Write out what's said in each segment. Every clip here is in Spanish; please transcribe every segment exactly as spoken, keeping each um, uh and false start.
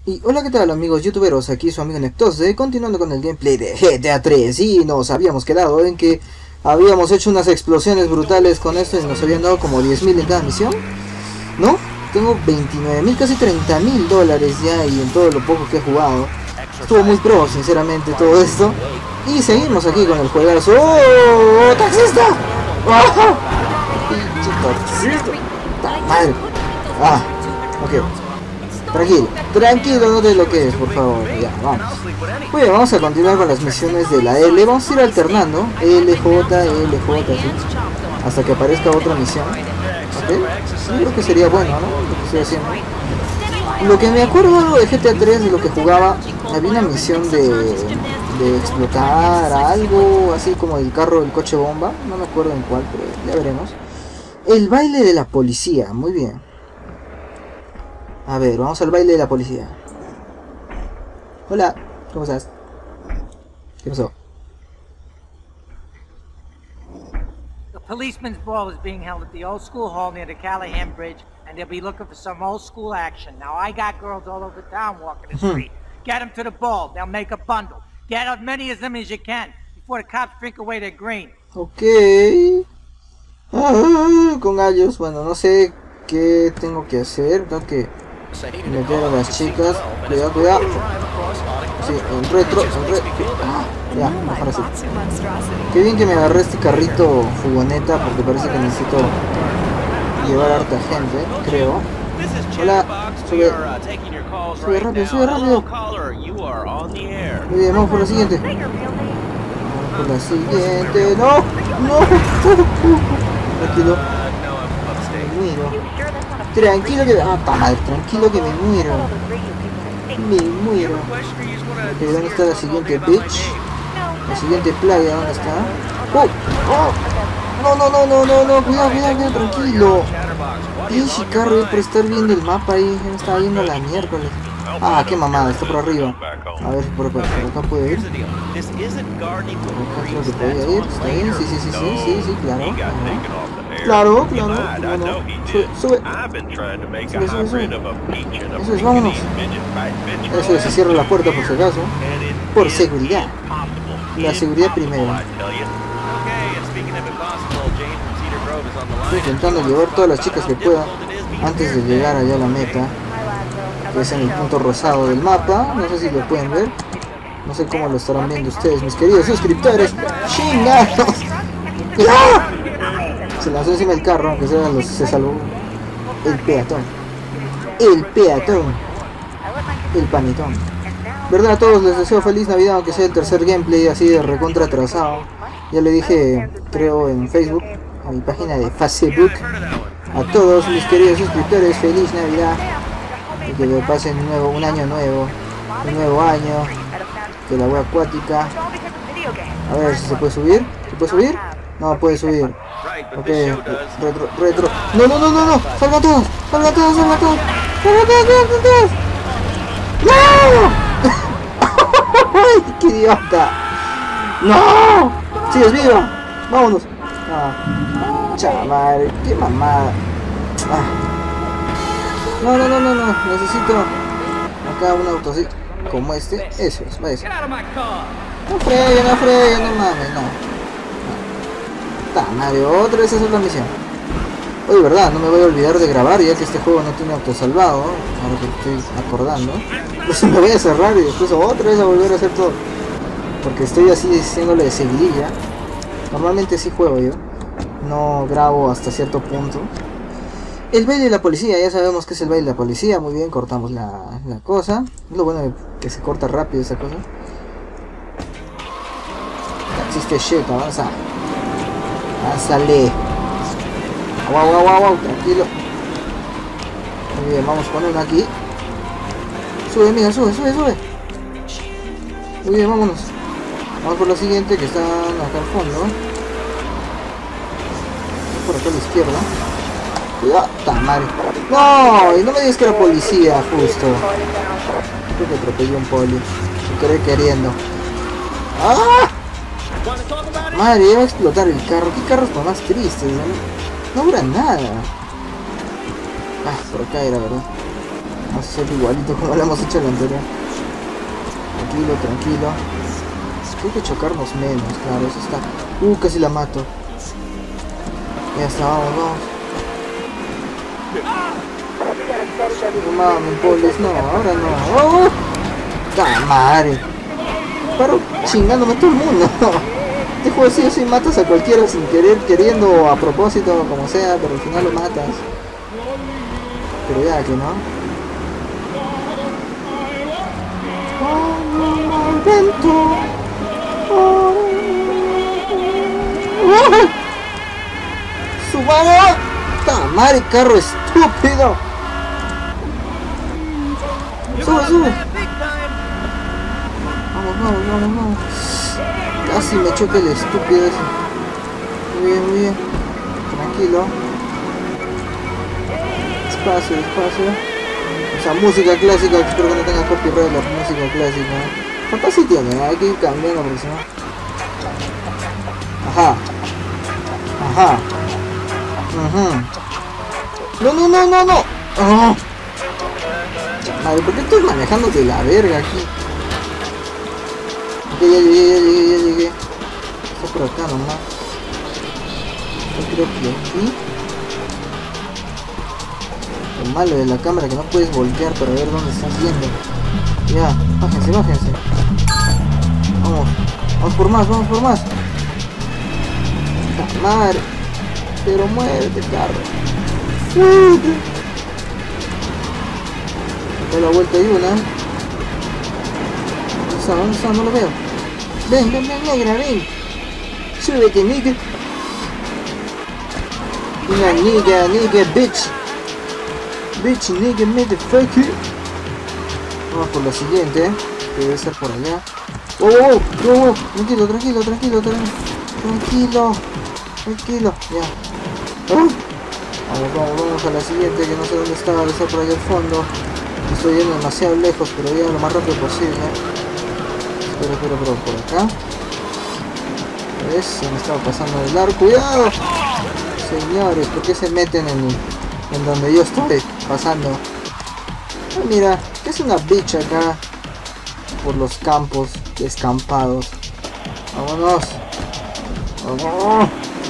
Y hola, ¿qué tal amigos youtuberos? Aquí su amigo Nectose, continuando con el gameplay de G T A tres. Y nos habíamos quedado en que habíamos hecho unas explosiones brutales con esto y nos habían dado como diez mil en cada misión, ¿no? Tengo veintinueve mil, casi treinta mil dólares ya, y en todo lo poco que he jugado estuvo muy pro, sinceramente, todo esto. Y seguimos aquí con el juegazo. ¡Oh! ¡Taxista! ¡Oh! ¡Pinche taxista! ¡Ta madre! Ah, ok. Tranquilo, tranquilo, no te lo que es, por favor. Ya, vamos. Muy bien, vamos a continuar con las misiones de la L. Vamos a ir alternando L, J, L, J, ¿sí? Hasta que aparezca otra misión. ¿Ok? Yo creo que sería bueno, ¿no? Lo que estoy haciendo. Lo que me acuerdo algo de G T A tres, de lo que jugaba, había una misión de, de explotar algo, así como el carro, el coche bomba. No me acuerdo en cuál, pero ya veremos. El baile de la policía, muy bien. A ver, vamos al baile de la policía. Hola, ¿cómo estás? ¿Qué pasó? The policeman's ball is being held at the old school hall near the Callahan Bridge, and they'll be looking for some old school action. Now, I got girls all over town walking the street. Get them to the ball. They'll make a bundle. Get as many of them as you can before the cops drink away their green. Ok. Ah, con gallos. Bueno, no sé qué tengo que hacer. Tengo que meter a las chicas. Cuidado, cuidado. Sí, en retro, en retro. Ah, ya, mejor así. Qué bien que me agarré este carrito furgoneta, porque parece que necesito llevar a harta gente, creo. Hola, sube. Sube rápido, sube rápido. Muy bien, vamos por la siguiente. Vamos por la siguiente. No, no. Tranquilo. Me muero. Tranquilo que... Ah, ta madre, tranquilo que me muero. Me muero. Ok, ¿dónde está la siguiente bitch? La siguiente playa, ¿dónde está? ¡Oh! ¡Oh! No, no, no, no, no, no, cuidado, cuidado, cuidado, tranquilo. Pinche carro, por estar viendo el mapa ahí, me estaba viendo la miércoles. Ah, qué mamada, está por arriba. A ver, por acá, por acá puede ir. Por acá creo que podía ir, está bien, sí, sí, sí, sí, sí, sí, claro. Claro, claro, claro. Sube, sube. Sube, sube, sube. Eso es, vámonos. Eso es, se cierra la puerta por si acaso. Por seguridad. La seguridad primero. Estoy intentando llevar todas las chicas que pueda antes de llegar allá a la meta, que es en el punto rosado del mapa. No sé si lo pueden ver. No sé cómo lo estarán viendo ustedes, mis queridos suscriptores. ¡Chingados! ¡Ah! Se lanzó encima del carro, aunque sea los, se salvó el peatón. El peatón. El panetón. Verdad, a todos les deseo feliz Navidad, aunque sea el tercer gameplay así de recontra atrasado. Ya le dije, creo, en Facebook, a mi página de Facebook. A todos mis queridos suscriptores, feliz Navidad. Y que le pasen un, nuevo, un año nuevo, un nuevo año. Que la wea acuática. A ver si se puede subir. ¿Se puede subir? No puede subir. Ok, retro, retro. No, no, no, no, no. Salga todos, salga todos, salga todos. Salga todos, todos, todos. ¡No! ¡Ay, qué idiota! ¡No! ¡Sigues viva! ¡Vámonos! Ah, chaval, qué mamada. Ah. No, no, no, no, no. Necesito acá un auto así como este. Eso es, váyase. No fregue, no fregue, no mames, no. Ta madre, otra vez esa es la misión. Oye, verdad, no me voy a olvidar de grabar, ya que este juego no tiene autosalvado, ahora que estoy acordando. Pues me voy a cerrar y después otra vez a volver a hacer todo, porque estoy así diciéndole de seguidilla. Normalmente sí juego yo, no grabo hasta cierto punto. El baile de la policía, ya sabemos que es el baile de la policía. Muy bien, cortamos la, la cosa. Es lo bueno de que se corta rápido esa cosa. Existe shit, avanza. Lánzale. Wow, wow, wow, wow, tranquilo. Muy bien, vamos con uno aquí. Sube, mira, sube, sube, sube. Muy bien, vámonos. Vamos por la siguiente, que está acá al fondo. Por acá a la izquierda. Cuidado, ta madre. No, y no me digas que era policía, justo. Creo que atropelló un poli. Se quedé queriendo. ¡Ah! Madre, ya va a explotar el carro. ¿Qué carros son más tristes? No, no dura nada. Ah, por acá era, ¿verdad? Vamos a hacerlo igualito como lo hemos hecho en el anterior. Tranquilo, tranquilo. Hay que chocarnos menos, claro, eso está. Uh, casi la mato. Ya está, vamos, vamos. No mames, polis, no, ahora no. ¡Oh! ¡Ah, madre! Paro chingándome a todo el mundo. Este juego sí o sí matas a cualquiera sin querer, queriendo o a propósito, como sea, pero al final lo matas. Pero ya que no. ¡Subaru! ¡Ta madre, carro estúpido! ¡Sube, sube! Vamos, vamos, vamos, vamos. Casi me choca el estúpido ese. Muy bien, muy bien. Tranquilo. Despacio, despacio. Esa música clásica, espero que no tenga copyright la música clásica. Capaz sí tiene, hay que ir cambiando porque si no. Ajá. Ajá. Ajá. No, no, no, no, no. Oh. Madre, ¿por qué estoy manejando de la verga aquí? Ok, ya llegué, ya llegué, ya llegué. Está por acá nomás. Yo creo que aquí. Lo malo de la cámara que no puedes voltear para ver dónde estás yendo. Ya, bájense, bájense. Vamos, vamos por más, vamos por más. ¡La madre! Pero muévete, carro. ¡Muévete! Da la vuelta y una. ¿Dónde está? ¿Dónde está? No lo veo. Ven, ven, ven, negra, ven. Súbete, nigga. Una nigga, nigga, bitch. Bitch, nigga, motherfucker. Vamos por la siguiente, que debe ser por allá. Oh, oh, oh, oh. Tranquilo, tranquilo, tranquilo, tranquilo. Tranquilo, ya. Oh. Vamos, vamos, vamos a la siguiente, que no sé dónde está, debe estar por allá al fondo. Estoy yendo demasiado lejos, pero ya lo más rápido posible. Espera, espera, espera, por acá. ¿Ves? Se me estaba pasando de largo. ¡Cuidado! Señores, ¿por qué se meten en, en donde yo estoy pasando? Ah, mira, ¿qué es una bitch acá? Por los campos descampados. Vámonos. Vamos.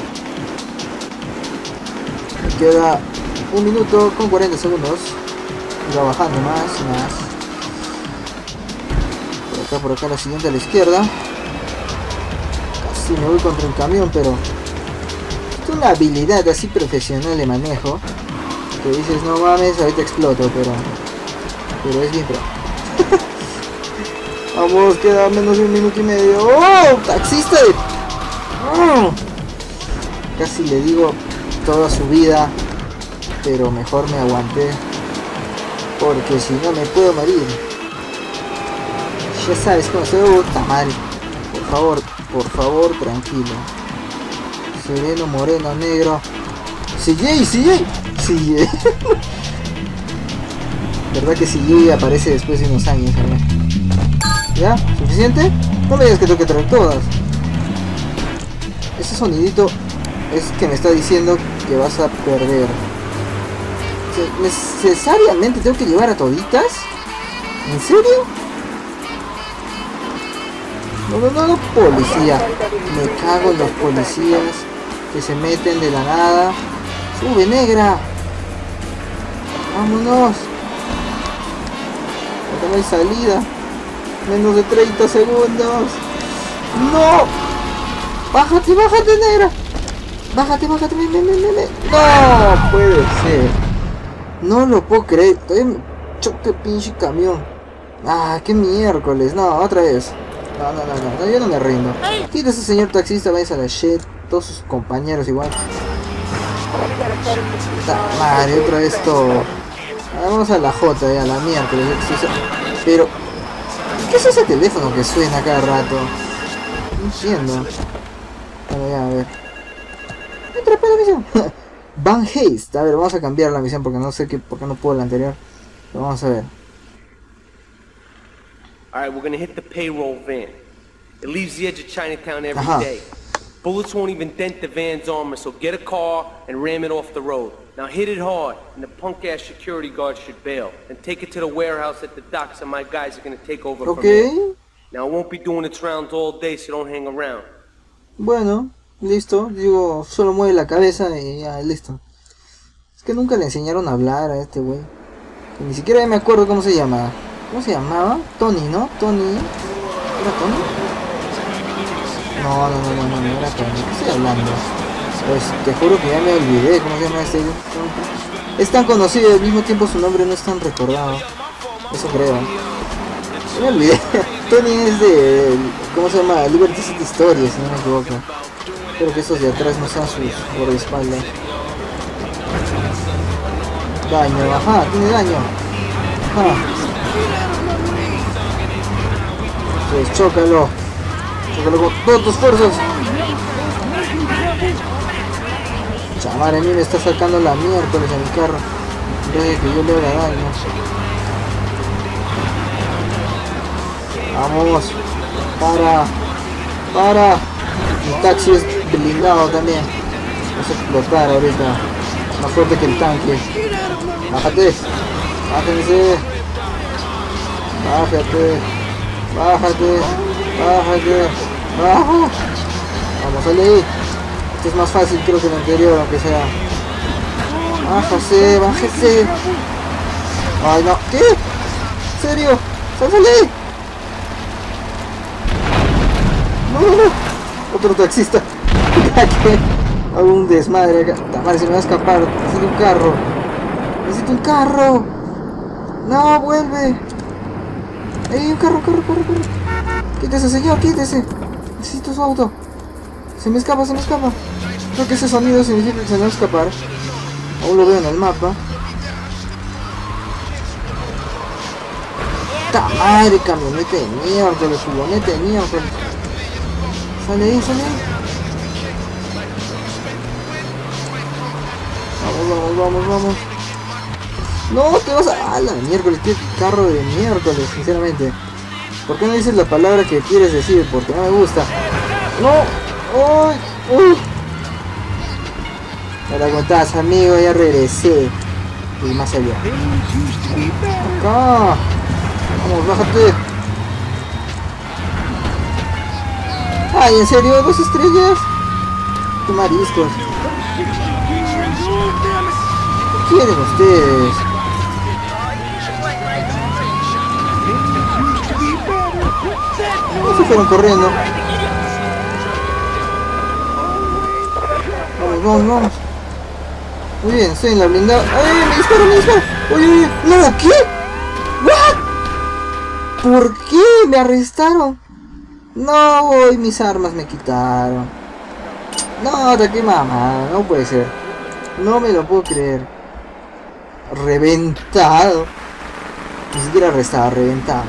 Me queda un minuto con cuarenta segundos. Y va bajando más, más. Por acá, por acá, la siguiente a la izquierda. Casi me voy contra el camión, pero es una habilidad así profesional de manejo que dices, no mames, ahorita exploto, pero pero es bien pro. Vamos, queda menos de un minuto y medio. ¡Oh! ¡Taxista de... ¡Oh! Casi le digo toda su vida, pero mejor me aguanté, porque si no me puedo morir. Ya sabes cómo se ve, puta madre. Por favor, por favor, tranquilo. Sereno, moreno, negro. C J, C J, C J. ¿Verdad que C J aparece después de unos años? ¿Verdad? ¿Ya? ¿Suficiente? No me digas que tengo que traer todas. Ese sonidito es que me está diciendo que vas a perder. ¿Necesariamente tengo que llevar a toditas? ¿En serio? No, no, no, no, policía. Me cago en los policías que se meten de la nada. Sube, negra. Vámonos. Acá no hay salida. Menos de treinta segundos. ¡No! ¡Bájate, bájate, negra! ¡Bájate, bájate! ¡Ven, ven, ven, ven! ¡No! Puede ser. No lo puedo creer. Todavía me choca el pinche camión. ¡Ah, qué miércoles! No, otra vez. No, no, no, no, no, yo no me rindo. Quita ese señor taxista, vayas a la shit. Todos sus compañeros igual. Madre, otra vez todo. Vamos a la J, ya, la miércoles. Pero, ¿qué es ese teléfono que suena cada rato? No entiendo. Bueno, ya, a ver. Atrapé la misión. Van Haste. A ver, vamos a cambiar la misión porque no sé qué, por qué no puedo la anterior. Pero vamos a ver. Alright, we're gonna hit the payroll van. It leaves the edge of Chinatown every Ajá. day. Bullets won't even dent the van's armor, so get a car and ram it off the road. Now hit it hard, and the punk-ass security guard should bail. And take it to the warehouse at the docks, and my guys are gonna take over from Okay. there. Now, I won't be doing its rounds all day, so don't hang around. Bueno, listo. Digo, solo mueve la cabeza y ya, listo. Es que nunca le enseñaron a hablar a este güey. Y ni siquiera me acuerdo cómo se llamaba. ¿Cómo se llamaba? Tony, ¿no? Tony. ¿Era Tony? No, no, no, no, no, no era Tony. ¿Qué estoy hablando? Pues te juro que ya me olvidé cómo se llama este. Es tan conocido y al mismo tiempo su nombre no es tan recordado. Eso creo. Me olvidé. Tony es de... ¿cómo se llama? Liberty City Stories, si no me equivoco. Espero que estos de atrás no sean sus guardaespaldas. Daño, ajá, tiene daño. Ajá. Pues chócalo. Chócalo con todas tus fuerzas. Chamar, a mí me está sacando la miércoles a mi carro. En vez de que yo le haga daño. Vamos. Para. Para. Mi taxi es blindado también. Vamos a explotar ahorita. Más fuerte que el tanque. Bájate. Bájense. Bájate. Bájate. Bájate. Baja. Vamos, sale ahí. Este es más fácil creo que el anterior, aunque sea. Bájase, bájese. Ay no. ¿Qué? ¿En serio? ¡Sálvale! No, no, no. Otro taxista. Que hago un desmadre acá. Madre, se me va a escapar. Necesito un carro. Necesito un carro. No, vuelve. ¡Ey, un carro, carro, carro, carro! Quítese, señor, quítese. Necesito su auto. Se me escapa, se me escapa. Creo que ese sonido significa que se me va a escapar. Aún lo veo en el mapa. ¡Ta madre, camioneta de miércoles! Furgoneta de miércoles. Sale ahí, sale ahí. Vamos, vamos, vamos, vamos. No, te vas a... ¡Ah, la miércoles! ¡Qué carro de miércoles, sinceramente! ¿Por qué no dices la palabra que quieres decir? Porque no me gusta. ¡No! ¡Uy! ¡Uy! Me la aguantás, amigo, ya regresé. Y más allá. Acá. Vamos, bájate. Ay, ¿en serio? ¿Dos estrellas? ¡Qué mariscos! ¿Qué quieren ustedes? ¿Cómo se fueron corriendo? Vamos, vamos, vamos. Muy bien, estoy en la blindada. ¡Ay, me disparo, me disparo! ¡Uy, uy, uy! ¡No! ¿Qué? ¿What? ¿Por qué me arrestaron? No, hoy mis armas me quitaron. No, qué mamá, no puede ser. No me lo puedo creer. Reventado. Ni siquiera arrestado, reventado.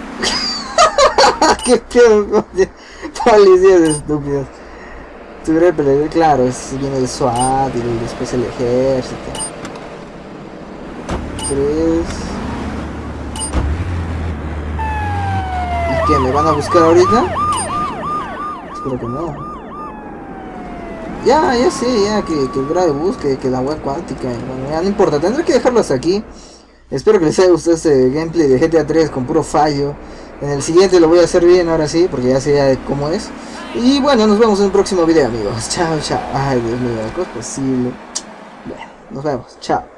Qué pedo, policías estúpidos. Tuviera peligro, claro, es, viene el SWAT y después el ejército. Tres. ¿Y qué? ¿Me van a buscar ahorita? Espero que no. Ya, ya sé, ya que, que el grave busque, que la agua acuática. Bueno, ya no importa, tendré que dejarlo hasta aquí. Espero que les haya gustado este gameplay de G T A tres con puro fallo. En el siguiente lo voy a hacer bien, ahora sí, porque ya sé ya cómo es. Y bueno, nos vemos en un próximo video, amigos. Chao, chao. Ay, Dios mío, ¿cómo es posible? Bueno, nos vemos. Chao.